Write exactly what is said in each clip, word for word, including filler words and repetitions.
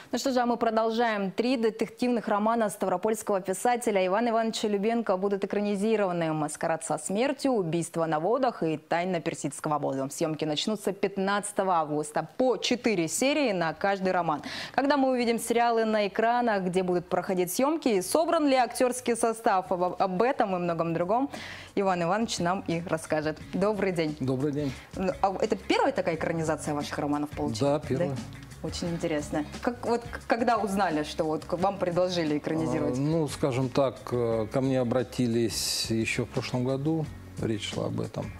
Ну что же, а мы продолжаем. Три детективных романа ставропольского писателя Ивана Ивановича Любенко будут экранизированы: «Маскарад со смертью», «Убийство на водах» и «Тайна персидского обоза». Съемки начнутся пятнадцатого августа. По четыре серии на каждый роман. Когда мы увидим сериалы на экранах, где будут проходить съемки, и собран ли актерский состав, об, об этом и многом другом Иван Иванович нам и расскажет. Добрый день. Добрый день. А это первая такая экранизация ваших романов получилась? Да, первая. Да? Очень интересно. Как, вот, когда узнали, что вот вам предложили экранизировать? А, ну, скажем так, ко мне обратились еще в прошлом году, речь шла об этом.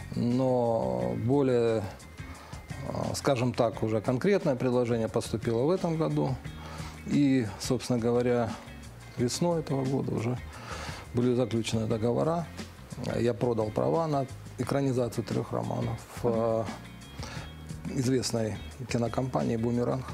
Но более, скажем так, уже конкретное предложение поступило в этом году. И, собственно говоря, весной этого года уже были заключены договора. Я продал права на экранизацию трех романов uh-huh. известной кинокомпании «Бумеранг»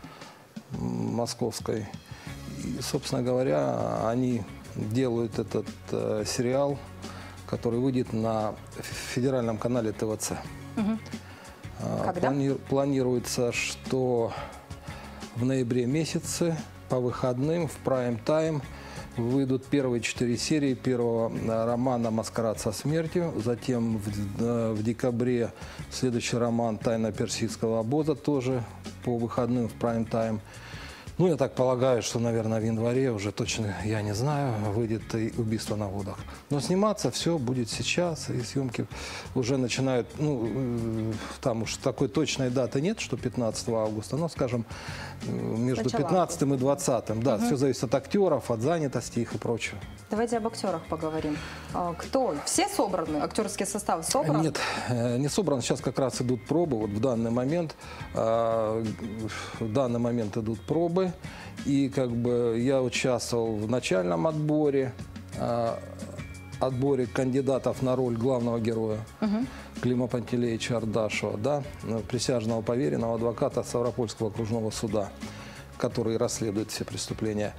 московской. И, собственно говоря, они делают этот э, сериал, который выйдет на федеральном канале тэ вэ цэ. Угу. Когда? Плани планируется, что в ноябре месяце по выходным в прайм-тайм выйдут первые четыре серии первого романа «Маскарад со смертью». Затем в, в декабре следующий роман «Тайна персидского обоза», тоже по выходным в прайм-тайм. Ну, я так полагаю, что, наверное, в январе, уже точно я не знаю, выйдет и «Убийство на водах». Но сниматься все будет сейчас, и съемки уже начинают, ну, там уж такой точной даты нет, что пятнадцатого августа, но, скажем, между Начало пятнадцатым и двадцатым. Да, угу. все зависит от актеров, от занятости их и прочего. Давайте об актерах поговорим. Кто? Все собраны? Актерский состав собран? Нет, не собран. Сейчас как раз идут пробы. Вот в данный момент, в данный момент идут пробы. И как бы я участвовал в начальном отборе, отборе кандидатов на роль главного героя угу. Клима Пантелеича Ардашева, да, присяжного поверенного адвоката Ставропольского окружного суда, который расследует все преступления.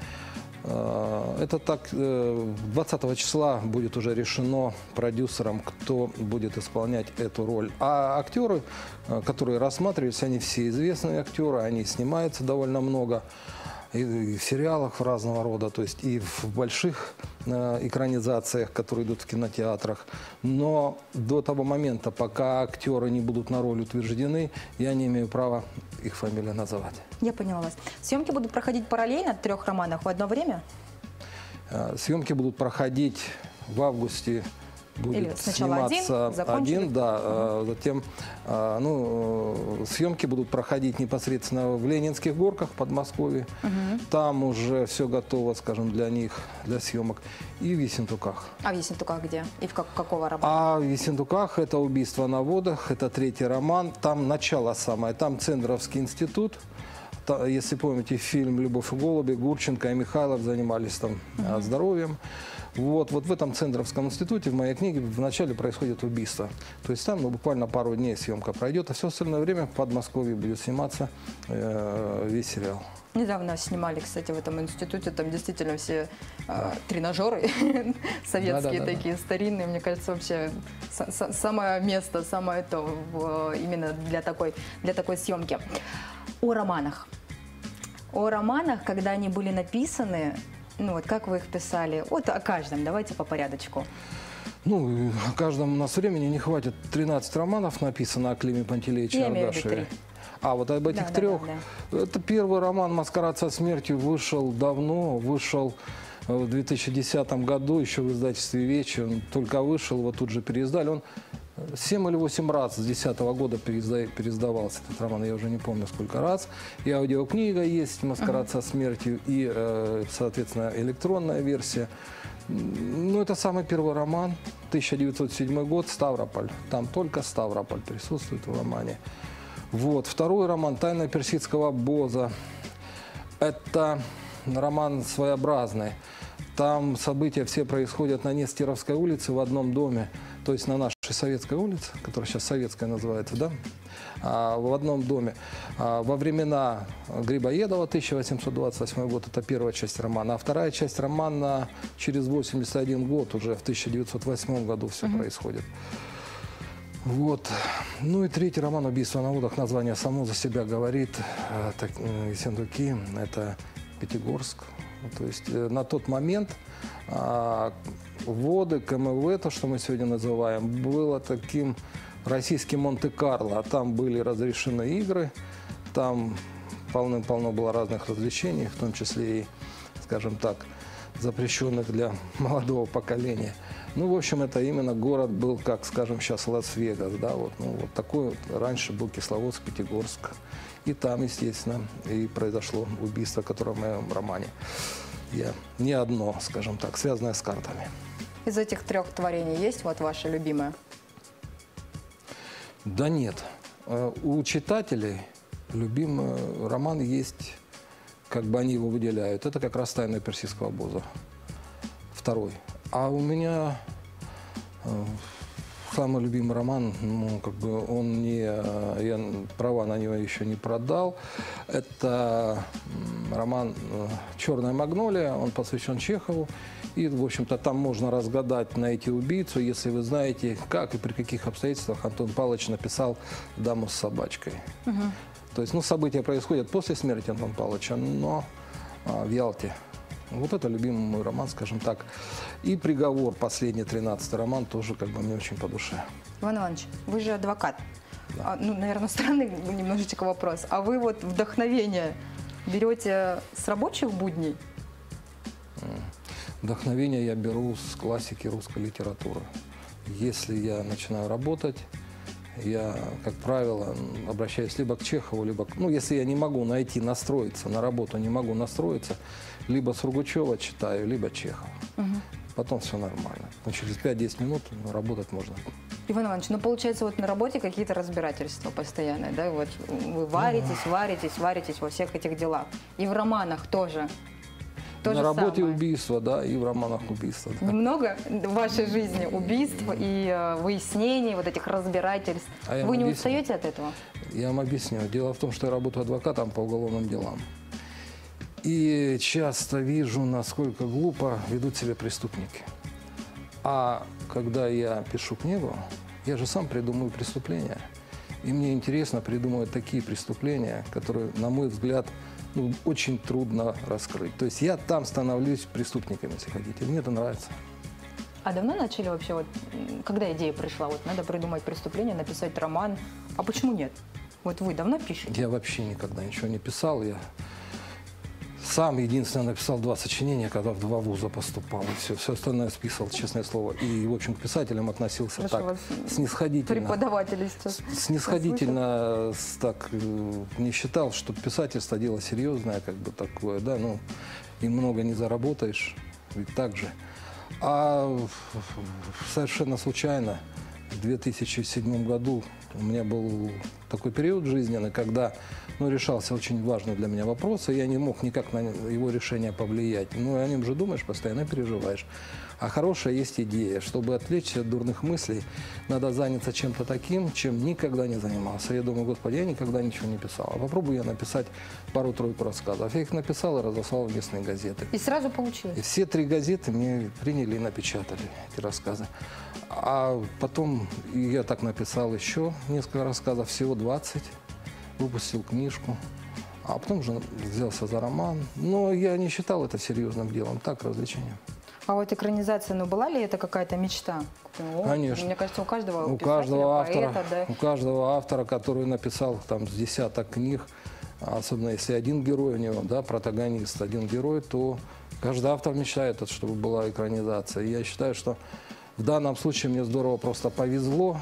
Это так, двадцатого числа будет уже решено продюсером, кто будет исполнять эту роль. А актеры, которые рассматривались, они все известные актеры, они снимаются довольно много и в сериалах разного рода, то есть и в больших экранизациях, которые идут в кинотеатрах. Но до того момента, пока актеры не будут на роль утверждены, я не имею права их фамилии называть. Я поняла вас. Съемки будут проходить параллельно в трех романах в одно время? Съемки будут проходить в августе. Будет Или сначала сниматься один, один, да, угу. затем ну, съемки будут проходить непосредственно в Ленинских горках в Подмосковье. Угу. Там уже все готово, скажем, для них, для съемок. И в Ессентуках. А в Ессентуках где? И в как, какого романа? А в Ессентуках это «Убийство на водах», это третий роман. Там начало самое, там Цендровский институт. Если помните фильм «Любовь и голуби», Гурченко и Михайлов занимались там угу. здоровьем. Вот, вот в этом Цендровском институте, в моей книге, вначале происходит убийство. То есть там ну, буквально пару дней съемка пройдет, а все остальное время в Подмосковье будет сниматься э, весь сериал. Недавно снимали, кстати, в этом институте, там действительно все э, да. тренажеры советские, да, да, да, такие да. старинные. Мне кажется, вообще самое место, самое то в, именно для такой, для такой съемки. О романах. О романах, когда они были написаны, ну вот как вы их писали? Вот о каждом, давайте по порядочку. Ну, о каждом у нас времени не хватит. тринадцать романов написано о Климе Пантелеиче Ардашеве. А вот об этих да, трех. Да, да, да. Это первый роман «Маскарад со смертью» вышел давно, вышел в две тысячи десятом году, еще в издательстве «Вечи». Он только вышел, вот тут же переиздали. Он семь или восемь раз с две тысячи десятого года переиздавался этот роман, я уже не помню сколько раз. И аудиокнига есть «Маскарад uh-huh. со смертью», и, э, соответственно, электронная версия. Ну, это самый первый роман, тысяча девятьсот седьмой год, Ставрополь. Там только Ставрополь присутствует в романе. Вот. Второй роман «Тайна персидского обоза». Это роман своеобразный. Там события все происходят на Нестеровской улице в одном доме, то есть на нашей Советской улице, которая сейчас Советская называется, да, а, в одном доме. А, во времена Грибоедова, тысяча восемьсот двадцать восьмой год, это первая часть романа, а вторая часть романа через восемьдесят один год, уже в тысяча девятьсот восьмом году все uh-huh. происходит. Вот. Ну и третий роман «Убийство на водах». Название само за себя говорит. Так, Ессентуки – это Пятигорск. То есть на тот момент а, воды, КМВ, то, что мы сегодня называем, было таким российским Монте-Карло. А там были разрешены игры, там полным-полно было разных развлечений, в том числе и, скажем так, запрещенных для молодого поколения. Ну, в общем, это именно город был, как, скажем, сейчас Лас-Вегас, да, вот, ну, вот такой вот раньше был Кисловодск, Пятигорск. И там, естественно, и произошло убийство, которое в моем романе. Я не одно, скажем так, связанное с картами. Из этих трех творений есть вот ваше любимое? Да нет. У читателей любимый роман есть, как бы они его выделяют. Это как раз «Тайна персидского обоза». Второй. А у меня э, самый любимый роман, ну, как бы он не, я права на него еще не продал. Это роман «Черная магнолия», он посвящен Чехову. И, в общем-то, там можно разгадать, найти убийцу, если вы знаете, как и при каких обстоятельствах Антон Павлович написал «Даму с собачкой». Угу. То есть, ну, события происходят после смерти Антона Павловича, но а, в Ялте. Вот это любимый мой роман, скажем так. И «Приговор», последний, тринадцатый роман, тоже как бы мне очень по душе. Иван Иванович, вы же адвокат. Да. А, ну, наверное, странный немножечко вопрос. А вы вот вдохновение берете с рабочих будней? Вдохновение я беру с классики русской литературы. Если я начинаю работать, я, как правило, обращаюсь либо к Чехову, либо к... Ну, если я не могу найти, настроиться на работу, не могу настроиться, либо Сургучева читаю, либо Чехова. Угу. Потом все нормально. Но через пять-десять минут работать можно. Иван Иванович, ну, получается, вот на работе какие-то разбирательства постоянные, да? Вот вы варитесь, варитесь, варитесь во всех этих делах. И в романах тоже. То на работе самое. Убийства, да, и в романах убийства. Да. Немного в вашей жизни убийств и э, выяснений, вот этих разбирательств. А вы не объясню. Устаете от этого? Я вам объясню. Дело в том, что я работаю адвокатом по уголовным делам. И часто вижу, насколько глупо ведут себя преступники. А когда я пишу книгу, я же сам придумываю преступления. И мне интересно придумывать такие преступления, которые, на мой взгляд, ну, очень трудно раскрыть. То есть я там становлюсь преступником, если хотите. Мне это нравится. А давно начали вообще, вот, когда идея пришла, вот надо придумать преступление, написать роман, а почему нет? Вот вы давно пишете? Я вообще никогда ничего не писал. Я сам единственное написал два сочинения, когда в два вуза поступал. И все, все остальное списывал, честное слово. И, в общем, к писателям относился Хорошо, так снисходительно. Преподаватели сейчас. Снисходительно так не считал, что писательство дело серьезное, как бы такое, да, ну, и много не заработаешь, ведь так же. А совершенно случайно в две тысячи седьмом году у меня был такой период жизненный, когда ну, решался очень важный для меня вопрос, и я не мог никак на его решение повлиять. Ну, о нем же думаешь, постоянно переживаешь. А хорошая есть идея. Чтобы отвлечься от дурных мыслей, надо заняться чем-то таким, чем никогда не занимался. Я думаю, господи, я никогда ничего не писал. А попробую я написать пару-тройку рассказов. Я их написал и разослал в местные газеты. И сразу получилось? И все три газеты мне приняли и напечатали эти рассказы. А потом я так написал еще несколько рассказов, всего двадцать. Выпустил книжку, а потом уже взялся за роман. Но я не считал это серьезным делом, так, развлечением. А вот экранизация, ну была ли это какая-то мечта? Ну, конечно. Мне кажется, у каждого у каждого автора, поэта, да. У каждого автора, который написал там с десяток книг, особенно если один герой у него, да, протагонист, один герой, то каждый автор мечтает, чтобы была экранизация. И я считаю, что в данном случае мне здорово просто повезло,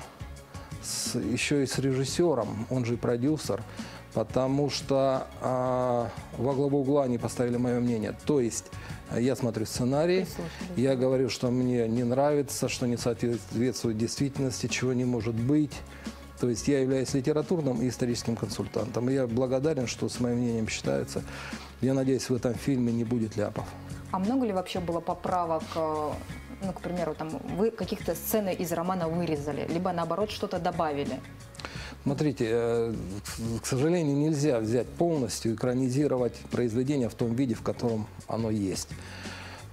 с, еще и с режиссером, он же и продюсер, потому что а, во главу угла они поставили мое мнение. То есть я смотрю сценарий, я говорю, что мне не нравится, что не соответствует действительности, чего не может быть. То есть я являюсь литературным и историческим консультантом. И я благодарен, что с моим мнением считается. Я надеюсь, в этом фильме не будет ляпов. А много ли вообще было поправок? Ну, к примеру, там, вы каких-то сцены из романа вырезали, либо, наоборот, что-то добавили? Смотрите, к сожалению, нельзя взять полностью, экранизировать произведение в том виде, в котором оно есть.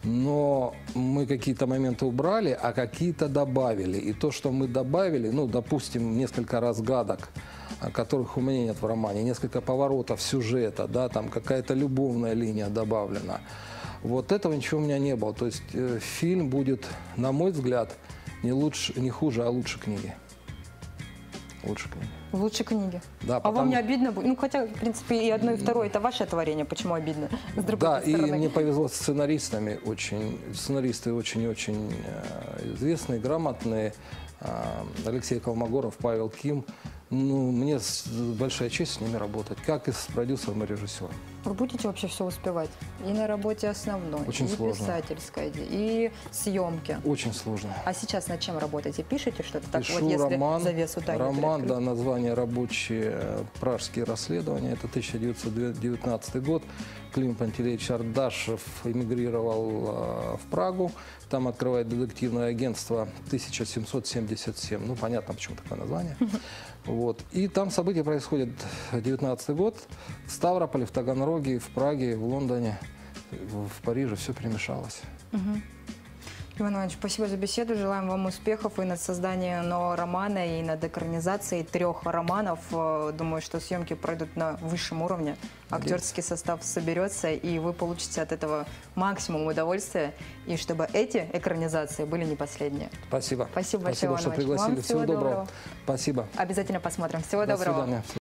но мы какие-то моменты убрали, а какие-то добавили. И то, что мы добавили, ну, допустим, несколько разгадок, которых у меня нет в романе, несколько поворотов сюжета, да, там какая-то любовная линия добавлена. Вот этого ничего у меня не было. То есть э, фильм будет, на мой взгляд, не, лучше, не хуже, а лучше книги. Лучше книги. Лучше книги. Да, а потому... вам не обидно? Ну, хотя, в принципе, и одно, и второе – это ваше творение. Почему обидно? С другой да, стороны. и мне повезло с сценаристами. Очень, сценаристы очень-очень известные, грамотные. Алексей Колмогоров, Павел Ким. Ну, мне большая честь с ними работать, как и с продюсером и режиссером. Вы будете вообще все успевать? И на работе основной, Очень и сложно. писательской, и съемки. Очень сложно. А сейчас над чем работаете? Пишете что-то? Так Пишу вот, если роман, завесу тайны роман, приоткрыть. да, название «Рабочие пражские расследования». Это тысяча девятьсот девятнадцатый год. Клим Пантелеич Ардашев эмигрировал э, в Прагу. Там открывает детективное агентство тысяча семьсот семьдесят семь. Ну, понятно, почему такое название. Вот. И там события происходят девятнадцатый год. В Ставрополе, в Таганроге, в Праге, в Лондоне, в Париже все перемешалось. Угу. Иван Иванович, спасибо за беседу. Желаем вам успехов и над созданием нового романа, и над экранизацией трех романов. Думаю, что съемки пройдут на высшем уровне. Актерский состав соберется, и вы получите от этого максимум удовольствия. И чтобы эти экранизации были не последние. Спасибо. Спасибо большое, Спасибо, что Иван Иванович. пригласили. Вам Всего, всего доброго. доброго. Спасибо. Обязательно посмотрим. Всего До доброго. свидания.